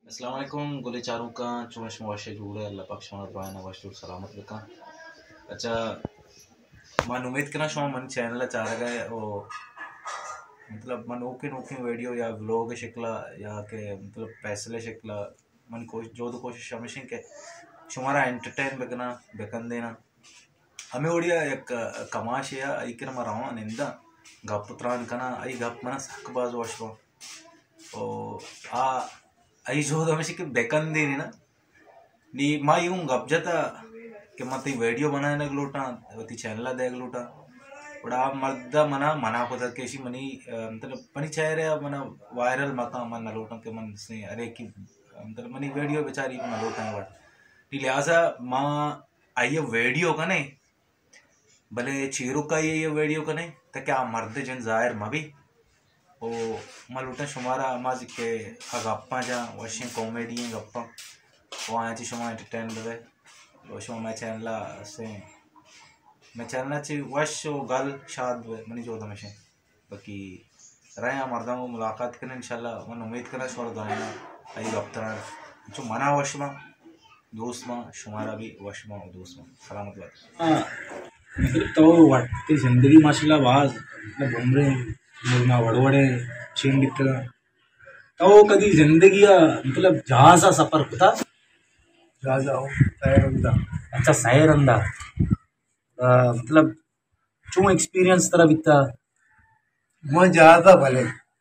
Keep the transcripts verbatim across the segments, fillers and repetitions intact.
अस्सलाम वालेकुम गोले चारू का चुनश मुआशे जुड़े अल्लाह पाक शमा दुआना वाशुर सलामत का। अच्छा मन उम्मीद करना शो मन चैनल चाह गए ओ मतलब मन ओके नोके वीडियो या व्लॉग शिकला या के मतलब फैसले शिकला मन कोशिश जो तो कोशिश हमेशा के शुमारा एंटरटेन बेकना बेकन देना हमें ओडिया एक कमाश या इकर मराव निंदा गपुत्रान कना आई गप मन सकबाज वशो ओ आ आई जो हमेशा के बेकन देनी ना नी माँ यूं गप जाता कि मत वीडियो बनाने लगलूटा वती चैनल देख लूटा बड़ा मर्द मना मना को था कैसी मनी मतलब मनी चाह रहे मना वायरल मका मन नलोटा के मन से अरे की मतलब मनी वीडियो बेचारी को नलोटा है बट लिहाजा माँ आई वीडियो का नहीं भले चीरू का ये ये वीडियो का नहीं तो क्या मर्द जन जाहिर मभी ओ मलूटा शुमारा माज के गप्पा जा वशी कॉमेडी गप्पा वो आया शुमा एंटरटेन बे वो शुमा मैं चैनल से मैं चैनल ची वश गल शाद मनी जो हमेशा बाकी रहे मर्दा को मुलाकात करने इंशाल्लाह मन उम्मीद करना छोड़ गाना आई गप्तरा जो मना वशमा दोस्त माँ शुमारा भी वशमा दोस्त माँ सलामत बात हाँ मतलब तो वाटते जिंदगी माशाल्लाह बाज मतलब घूम रहे मुरमा वड़वड़े छीन दिखता तो कभी जिंदगी का मतलब जहाज सा सफर होता जहाज आओ सैरंदा अच्छा सैरंदा मतलब चू एक्सपीरियंस तरह बिता मैं ज्यादा भले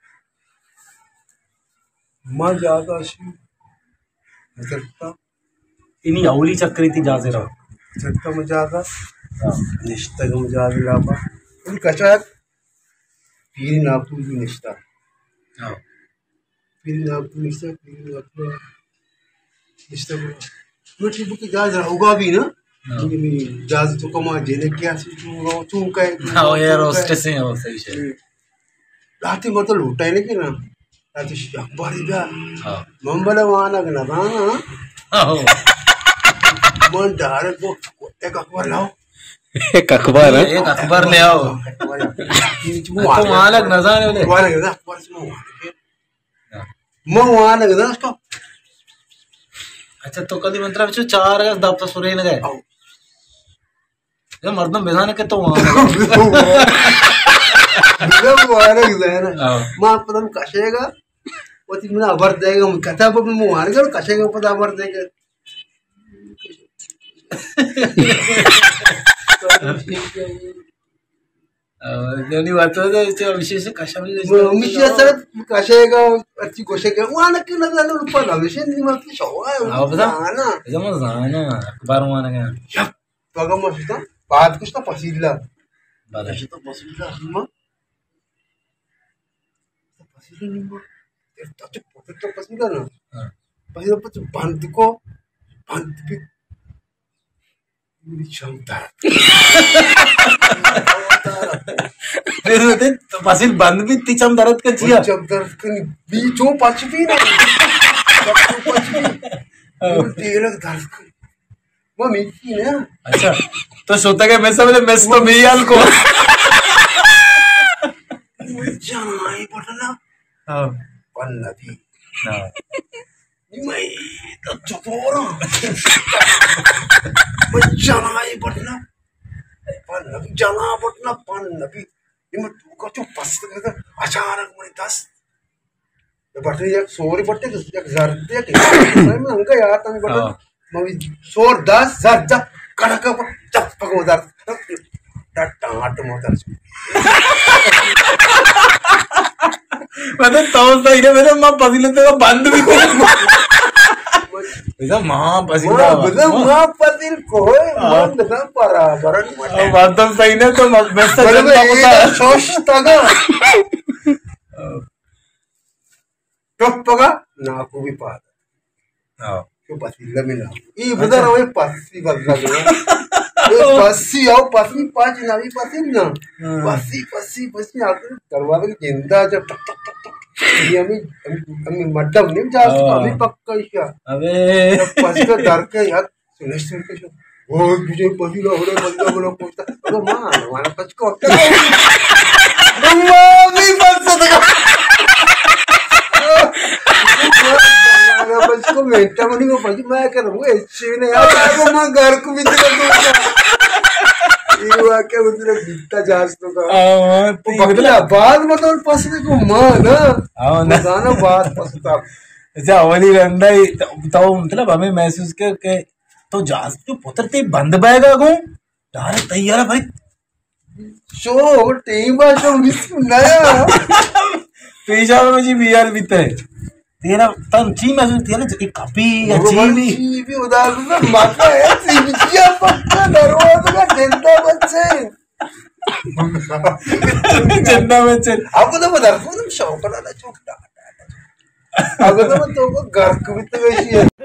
मैं ज्यादा शी सकता इन्हीं अवली चक्री थी जाजे रहो सकता मैं ज्यादा निश्ता का मजा भी लापा उन कचा पीरी नापू भी निश्ता हाँ पीरी नापू निश्ता पीरी नापू निश्ता को मैं ठीक है जहाज होगा भी ना क्योंकि मैं जहाज तो कमा जेने क्या सी तू तू कहे हाँ यार रोस्टेस हैं वो सही है राती मतलब लूटा है लेकिन ना राती अखबार इधर हाँ मंबला वहाँ ना करना था ना हाँ मन डायरेक्ट वो एक अखबार लाओ एक अखबार है एक अखबार ले आओ तो वहाँ लग नजारे वाले वहाँ लग ना अखबार से मैं वहाँ मैं वहाँ लग ना उसका अच्छा तो कभी मंत्रा बिचू चार अगस्त दाप तो सुरे न गए ये मर्दम बेजाने के तो वहाँ जब वहाँ लग जाए ना माँ पता नहीं कशेगा वो तीन महीना अबर देगा मैं कहता हूँ मैं वहाँ लग कशेगा पता अबर देगा नहीं बात है तो विशेष कशा में विशेष सर कशेगा अच्छी कोशिश कर वहाँ ना क्यों ना जाने ऊपर ना विशेष नहीं मत शौक है हाँ बता ना जमा जाना अखबार वहाँ ना क्या तो अगर मैं सोचता बात कुछ तो पसीला बात है तो पसीला हम पसीला नहीं वो तो तो तो पसीला ना पसीला पर बंद को बंद भी क्षमता फिर होते तो पसील बंद भी तिचम दर्द का चिया जब दर्द का बीचों पच भी ना पच भी तेलक दर्द का वो मिट्टी ना अच्छा तो सोता के मैस वाले मैस तो मियाल को जाना ही पड़ना हाँ पन्ना भी हाँ मैं तो चतोरा जाना ही पड़ना पन्ना भी जाना पड़ना पन्ना भी ये मैं तू का जो पसंद करता अचानक मैं दस ये बटरी एक सोरी बट्टे एक जर्दे के मैं उनका याद था मैं बटन मैं सोर दस जर जब कड़क जब पको दर टाट मोटर मतलब तो सही है मतलब माँ पसीने तो बंद भी ऐसा माँ पसीना मतलब माँ पसीन कोई बंद ना परा बरन अब बात तो सही नहीं तो बेस्ट है मतलब ये सोच तगा टप पगा ना को भी पाद हाँ क्यों पसीला में ना ये बता रहा हूँ पसी बदला ये पसी आओ पसी पाँच ना भी पसी ना पसी पसी पसी आकर दरवाजे की जिंदा जब टक टक टक टक ये हमें हमें मतलब नहीं जा हमें पक्का क्या अबे पसी का डर के यार सुने सुन के शो वो मुझे पसी लो बोले बंदा बोलो पूछता तो माँ हमारा पच को माँ भी पच सकता रमनी को भाई मैं कह रहा हूँ ऐसे ने यार को मैं घर को भी तेरा ये वाक्य मतलब बीता जास तो का हाँ मतलब बाद मतलब पसंद को मां ना हाँ ना गाना बात पसंद अच्छा अवली रंडा तो मतलब हमें महसूस कर के तो जास जो पुत्र ते बंद बैगा गो डारे तैयार भाई शो टीम बा शो मिस नया पेशा में जी बीआर बीते तेरा तन ची महसूस तेरा एक कापी या चीवी चीवी उदार में माका है चीविया पक्का दरवाजा का जनता बच्चे जनता बच्चे आपको तो बता रहा हूँ शौक ना छोटा अब तो मैं तो घर को भी तो वैसी है